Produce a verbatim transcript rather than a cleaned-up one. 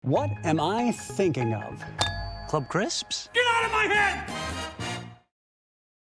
What am I thinking of? Club Crisps? Get out of my head!